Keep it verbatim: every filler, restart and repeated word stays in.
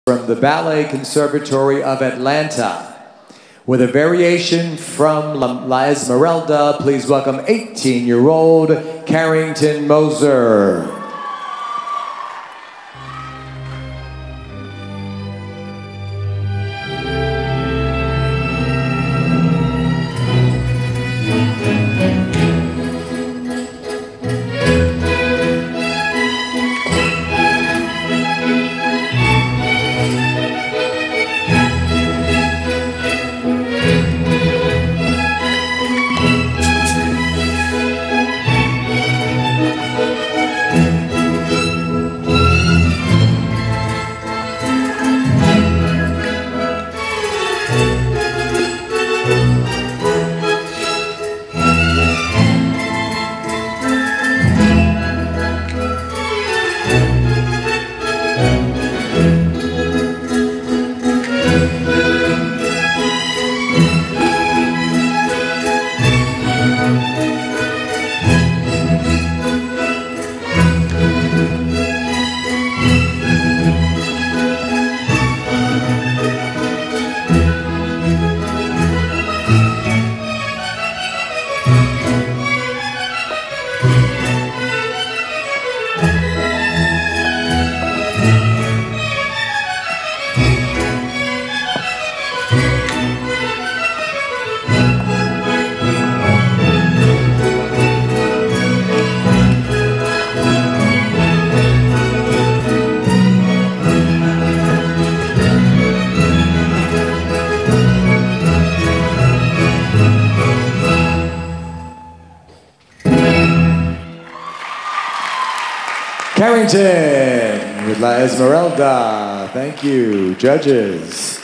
from the Ballet Conservatory of Atlanta. With a variation from La Esmeralda, please welcome eighteen-year-old Carrington Moser. Carrington with La Esmeralda. Thank you, judges.